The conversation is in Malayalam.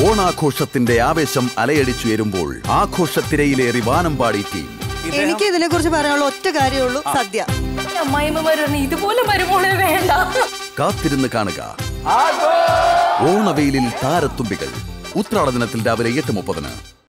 ഓണാഘോഷത്തിന്റെ ആവേശം അലയടിച്ചുയരുമ്പോൾ ആഘോഷത്തിരയിലേറി വാനമ്പാടി ടീം. എനിക്ക് ഇതിനെ കുറിച്ച് പറയാനുള്ള ഒറ്റ കാര്യമുള്ളൂ, സദ്യ. ഇതുപോലെ വരുമ്പോൾ വേണ്ട. കാത്തിരുന്ന് കാണുക ഓണവെയിലിൽ താരത്തുമ്പികൾ. ഉത്രാട ദിനത്തിൽ രാവിലെ 8:30.